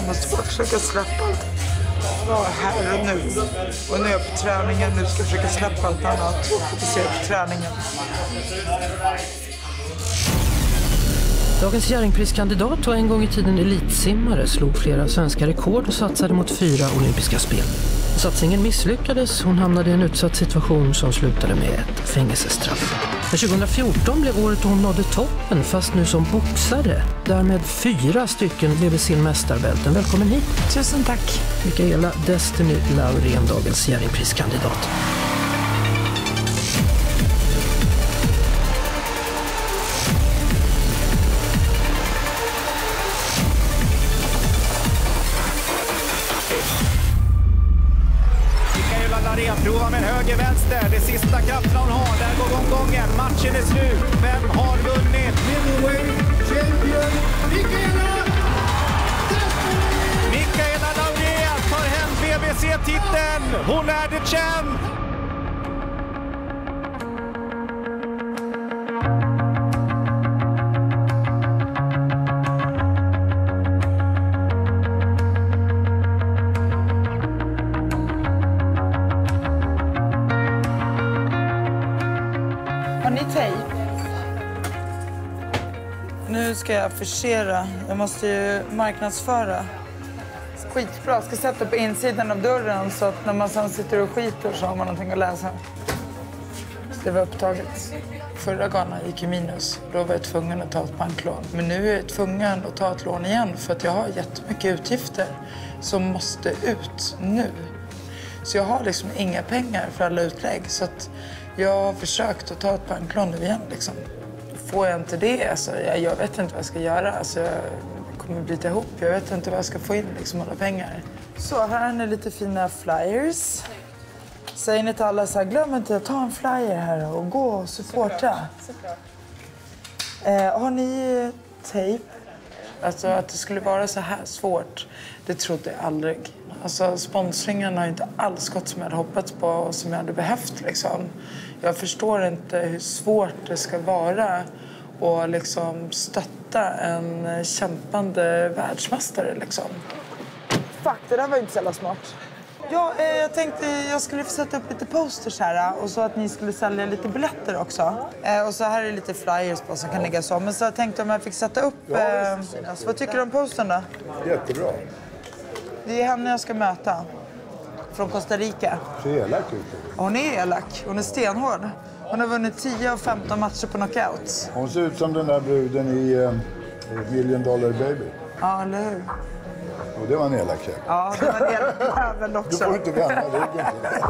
Jag måste bara försöka släppa allt. Vara här och nu. Och nu är jag på träningen. Nu ska jag försöka släppa allt annat och fokusera på träningen. Dagens Jerringpriskandidat var en gång i tiden elitsimmare, slog flera svenska rekord och satsade mot 4 olympiska spel. Satsningen misslyckades, hon hamnade i en utsatt situation som slutade med ett fängelsestraff. Men 2014 blev året hon nådde toppen, fast nu som boxare. Därmed 4 stycken WBC-mästarbälten. Välkommen hit. Tusen tack. Mikaela Destiny Laurén, dagens Jerringpriskandidat. Provar med höger vänster. Det sista kraften hon har. Där går omgången. Matchen är slut. Vem har vunnit? Mikaela Laurén tar hem WBC-titeln. Hon är the champ. Har ni tejp? Nu ska jag affischera. Jag måste ju marknadsföra. Skitbra. Jag ska sätta på insidan av dörren så att när man sen sitter och skiter så har man någonting att läsa. Så det var upptaget. Förra gången gick i minus. Då var jag tvungen att ta ett banklån. Men nu är jag tvungen att ta ett lån igen för att jag har jättemycket utgifter som måste ut nu. Så jag har liksom inga pengar för alla utlägg. Så att jag har försökt att ta ett banklån nu igen. Liksom. Får jag inte det, alltså, jag vet inte vad jag ska göra. Alltså, jag kommer bryta ihop. Jag vet inte vad jag ska få in, liksom, alla pengar. Så här är lite fina flyers. Säger ni till alla så här, glöm inte att ta en flyer här och gå och supporta. Har ni tejp? Alltså att det skulle vara så här svårt, det trodde jag aldrig. Alltså sponsringen har inte alls gått som jag hade hoppats på och som jag hade behövt liksom. Jag förstår inte hur svårt det ska vara att liksom stötta en kämpande världsmästare liksom. Fuck, det där var inte så jävla smart. Ja, jag tänkte jag skulle få sätta upp lite posters här och så att ni skulle sälja lite biljetter också. Och så här är lite flyers på som kan ligga så. Men så jag tänkte om jag fick sätta upp... alltså, vad tycker du om postern då? Jättebra. Det är henne jag ska möta. Från Costa Rica. Ser elak ut. Hon är elak. Hon är stenhård. Hon har vunnit 10 av 15 matcher på knockout. Hon ser ut som den där bruden i Million Dollar Baby. Ja, eller hur? Och det var en elak tjej. Ja, det var en elak jävel också. Du får inte vända ryggen till det.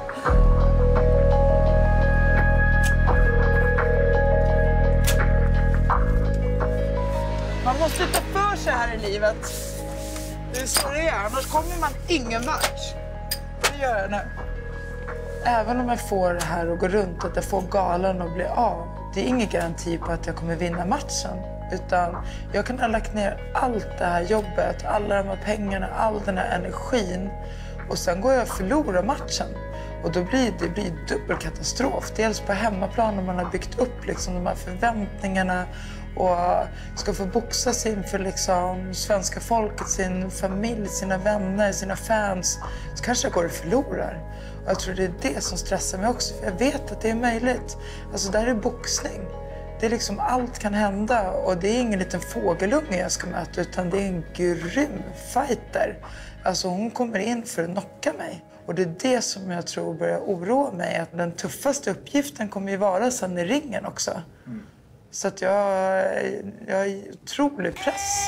Man måste ta för sig här i livet. Det är så det är, annars kommer man ingen vart. Det gör jag nu. Även om jag får det här att gå runt, att jag får galan och bli av. Det är ingen garanti på att jag kommer vinna matchen. Utan jag kan ha lagt ner allt det här jobbet, alla de här pengarna, all den här energin. Och sen går jag och förlorar matchen. Och då blir det dubbel katastrof. Dels på hemmaplan när man har byggt upp liksom de här förväntningarna och ska få boxas inför liksom svenska folket, sin familj, sina vänner, sina fans. Så kanske jag går och förlorar. Och jag tror det är det som stressar mig också. För jag vet att det är möjligt. Alltså där är boxning. Det är liksom allt kan hända och det är ingen liten fågelunge jag ska möta utan det är en grym fighter. Alltså hon kommer in för att knocka mig. Och det är det som jag tror börjar oroa mig. Att den tuffaste uppgiften kommer ju vara sen i ringen också. Så att jag är otrolig press.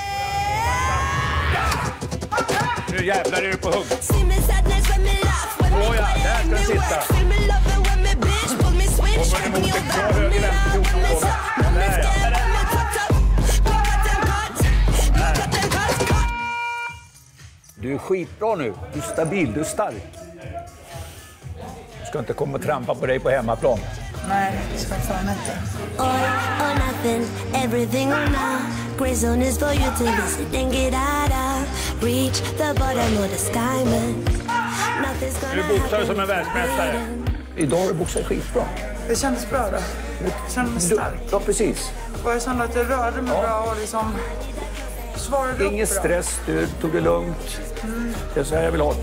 Nu jävlar är du på hugg. Åh ja, där ska du sitta. Kommer du mot en klar höger vänster. Där ja. Du är skitbra nu. Du är stabil, du är stark. Du ska inte komma och trampa på dig på hemmaplan. Nej, det ska fan inte. All or nothing, everything or now. Gray zone is for you to visit and get out of. Reach the bottom of the sky, man. Nothing's gonna Du boxar som en världsmästare. Idag har du boxat skitbra. Det kändes bra då. Jag kände mig stark. Ja, precis. Och jag kände att jag rörde mig bra och liksom svarar du Ingen upp då? stress, du tog det lugnt. Det är så här jag vill ha det.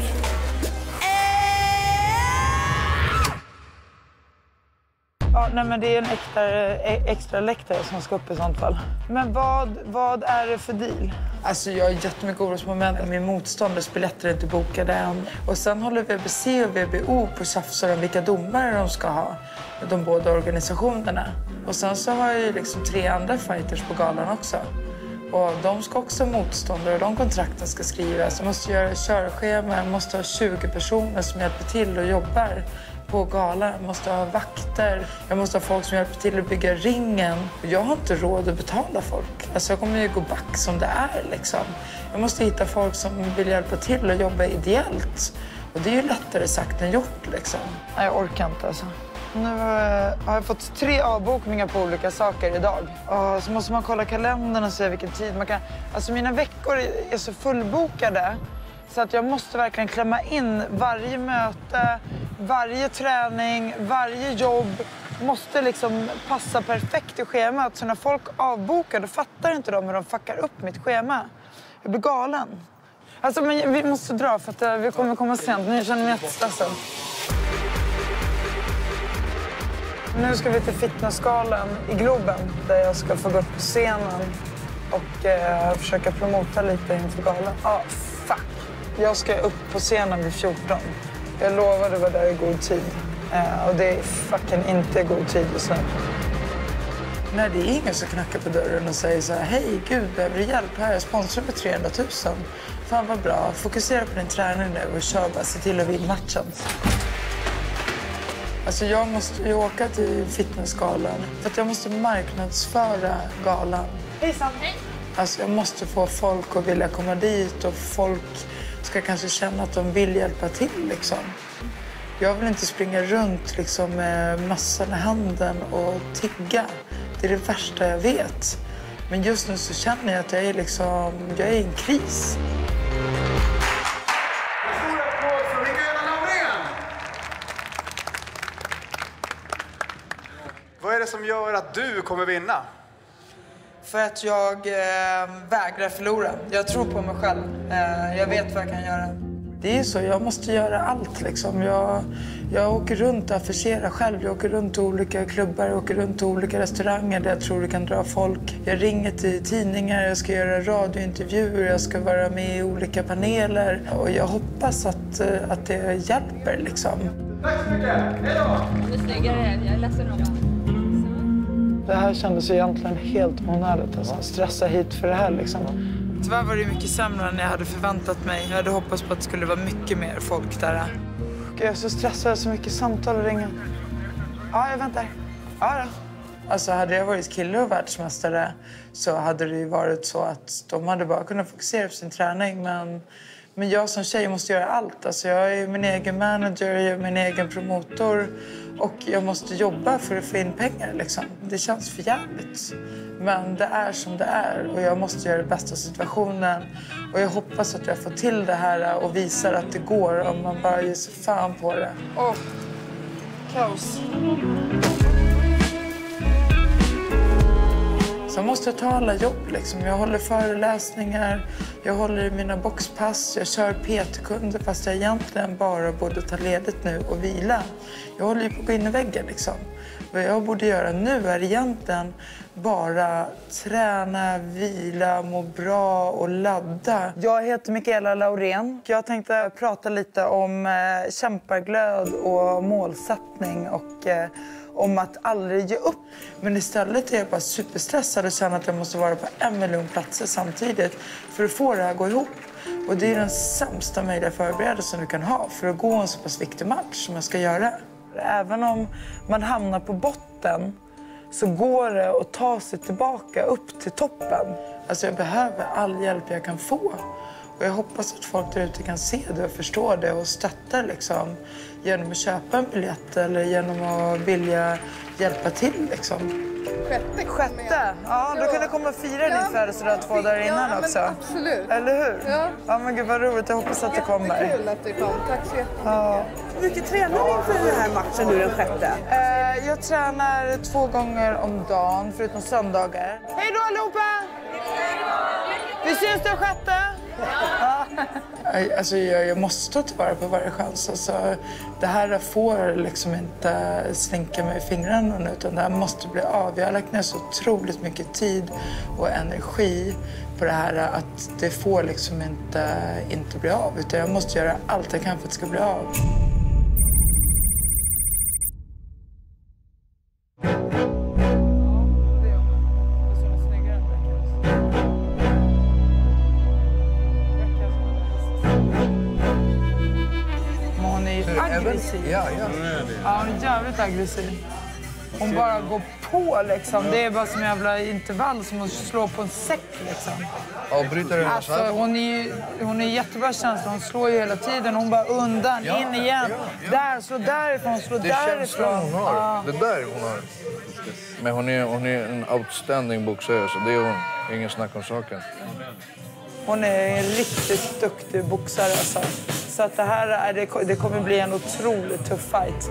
Ja, nej, men det är en extra läktare som ska upp i sånt fall. Men vad är det för deal? Alltså jag har jättemycket orosmoment. Min motståndars biljetter är inte bokade än. Och sen håller VBC och VBO på tjafsar om vilka domare de ska ha. De båda organisationerna. Och sen så har jag ju liksom 3 andra fighters på galan också. Och de ska också motståndare och de kontrakten ska skrivas. Jag måste göra körschema, jag måste ha 20 personer som hjälper till och jobbar på galan. Jag måste ha vakter, jag måste ha folk som hjälper till att bygga ringen. Jag har inte råd att betala folk. Alltså jag kommer ju gå back som det är liksom. Jag måste hitta folk som vill hjälpa till och jobba ideellt. Och det är ju lättare sagt än gjort liksom. Nej, jag orkar inte alltså. Nu har jag fått 3 avbokningar på olika saker idag. Och så måste man kolla kalendern och se vilken tid man kan... Alltså mina veckor är så fullbokade så att jag måste verkligen klämma in varje möte, varje träning, varje jobb. Måste liksom passa perfekt i schemat. Så när folk avbokar då fattar inte de hur de fuckar upp mitt schema. Jag blir galen. Alltså men vi måste dra för att vi kommer komma sent. Nu känner mig jättestressad. Nu ska vi till Fitnessgalan i Globen där jag ska få gå upp på scenen och försöka promota lite inför galan. Fuck. Jag ska upp på scenen vid 14. Jag lovade vara där i god tid. Och det är fucking inte i god tid just nu. Nej, det är ingen som knackar på dörren och säger så här: hej, gud, behöver du hjälp här? Jag sponsrar med 300 000. Fan vad bra. Fokusera på din träning nu och kör bara. Se till att vinna matchen. Alltså jag måste ju åka till Fitnessgalan för att jag måste marknadsföra galan. Hejsan! Hej! Alltså jag måste få folk att vilja komma dit och folk ska kanske känna att de vill hjälpa till liksom. Jag vill inte springa runt liksom med mössan i handen och tigga. Det är det värsta jag vet. Men just nu så känner jag att jag är i en kris. Vad är det som gör att du kommer vinna? För att jag vägrar förlora. Jag tror på mig själv. Jag vet vad jag kan göra. Det är så, jag måste göra allt liksom. Jag åker runt och affischerar själv. Jag åker runt till olika klubbar, jag åker runt till olika restauranger där jag tror det kan dra folk. Jag ringer till tidningar, jag ska göra radiointervjuer, jag ska vara med i olika paneler. Och jag hoppas att det hjälper liksom. Tack så mycket, hej då! Det är snyggare, jag är ledsen om Det här kändes egentligen helt onödigt. Alltså. Stressa hit för det här liksom. Tyvärr var det mycket sämre än jag hade förväntat mig. Jag hade hoppats på att det skulle vara mycket mer folk där. Jag är så stressad, så mycket samtal och ringa. Ja, jag väntar. Ja då. Alltså hade jag varit kille och världsmästare så hade det ju varit så att de hade bara kunnat fokusera på sin träning. Men jag som tjej måste göra allt. Alltså jag är min egen manager, jag är min egen promotor. Och jag måste jobba för att få in pengar liksom. Det känns för jävligt. Men det är som det är och jag måste göra det bästa situationen. Och jag hoppas att jag får till det här och visar att det går om man bara ger sig fan på det. Kaos. Så jag måste ta alla jobb liksom. Jag håller föreläsningar, jag håller i mina boxpass, jag kör PT-kunder fast jag egentligen bara borde ta ledigt nu och vila. Jag håller ju på att gå in i väggen liksom. Vad jag borde göra nu är egentligen bara träna, vila, må bra och ladda. Jag heter Mikaela Laurén. Jag tänkte prata lite om kämpaglöd och målsättning och om att aldrig ge upp. Men istället är jag bara superstressad och känner att jag måste vara på 1 miljon platser samtidigt för att få det här att gå ihop. Och det är den sämsta möjliga förberedelsen du kan ha för att gå en så pass viktig match som jag ska göra. Även om man hamnar på botten så går det att ta sig tillbaka upp till toppen. Alltså jag behöver all hjälp jag kan få. Och jag hoppas att folk där ute kan se det och förstå det och stötta liksom, genom att köpa en biljett eller genom att vilja hjälpa till liksom. Sjätte? Ja, då kan du komma och fira din födelsedag 2 dagar innan också. Ja, absolut. Eller hur? Ja, men gud vad roligt. Jag hoppas att det kommer. Jättekul att du kom. Tack så jättemycket. Ja. Hur mycket tränar du inför den här matchen nu den 6? Jag tränar 2 gånger om dagen förutom söndagar. Hej då allihopa! Vi syns den 6:e. Ja. Alltså, jag måste ta tillvara på varje chans. Alltså, det här får liksom inte slinka mig i fingrarna, utan det här måste bli av. Jag har lagt ner så otroligt mycket tid och energi på det här att det får liksom inte bli av. Utan jag måste göra allt jag kan för att det ska bli av. Aggressiv. Ja. Ja, hon är jävligt aggressiv. Hon bara går på liksom. Det är bara som en jävla intervall som hon slår på en säck liksom. Avbryter du alltså, hon är jättebra känsla. Hon slår ju hela tiden. Hon bara undan, in igen. Där, slå därifrån, slå därifrån. Det är känslan hon har. Ja. Det där hon har. Men hon är en outstanding boxare, så det är hon. Ingen snack om saken. Hon är en riktigt duktig boxare alltså. Så att det kommer bli en otroligt tuff fight.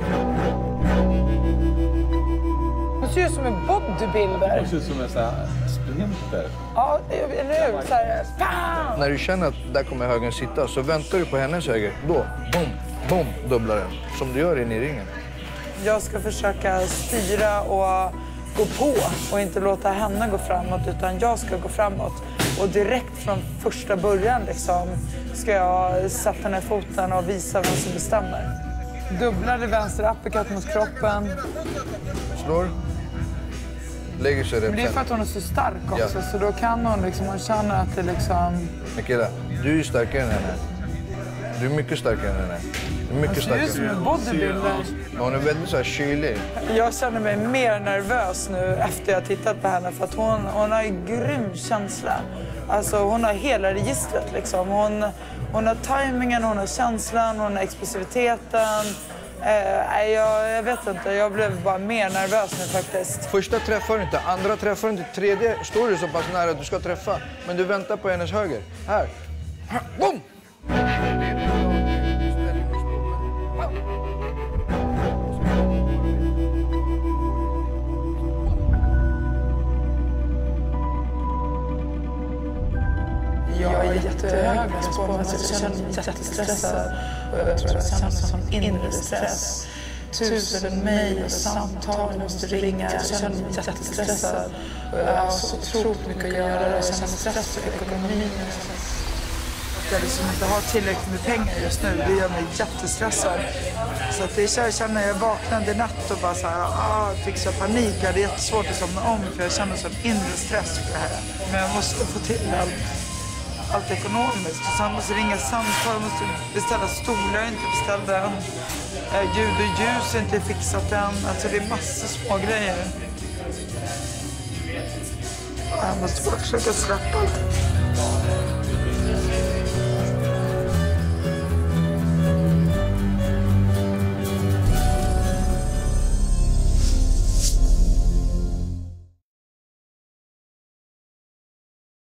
Hon ser ut som en bodybuilder. Hon ser ut som en sprinter. Ja, eller hur? Så här, bam! När du känner att där kommer högen sitta så väntar du på hennes höger. Då, boom, dubblar den. Som du gör in i ringen. Jag ska försöka styra och gå på och inte låta henne gå framåt, utan jag ska gå framåt. Och direkt från första början liksom, ska jag sätta ner foten och visa vem som bestämmer. Dubblade vänster uppercut mot kroppen. Slår. Lägger sig rätt. Men det är för att hon är så stark också, så då kan hon liksom, hon känner att det liksom... Mikaela, du är ju starkare än henne. Du är mycket starkare än henne. Du är mycket starkare. Du är som en bodybuilder. Hon är väldigt så här kylig. Jag känner mig mer nervös nu efter jag tittat på henne, för att hon har ju grym känsla. Alltså hon har hela registret liksom. Hon har tajmingen, hon har känslan, hon har explosiviteten. Jag vet inte, jag blev bara mer nervös nu faktiskt. Första träffar du inte, andra träffar du inte, tredje står du så pass nära att du ska träffa. Men du väntar på hennes höger. Här. Boom! Jag är jättehög på mig, jag känner mig jättestressad. Och jag tror att jag känner som inre stress. 1000 mejl och samtal, jag måste ringa. Jag känner mig jättestressad. Och jag har så otroligt mycket att göra. Jag känner stress för ekonomin. Jag liksom inte har tillräckligt med pengar just nu. Det gör mig jättestressad. Så att jag känner, jag vaknade i natt och bara så här, fick så panik. Jag hade jättesvårt att somna om för jag känner som inre stress för det här. Men jag måste få till allt ekonomiskt. Så jag måste ringa samtal, jag måste beställa stolar, jag inte beställt än. Ljud och ljus är inte fixat än. Alltså det är massor små grejer. Jag måste bara försöka släppa allt.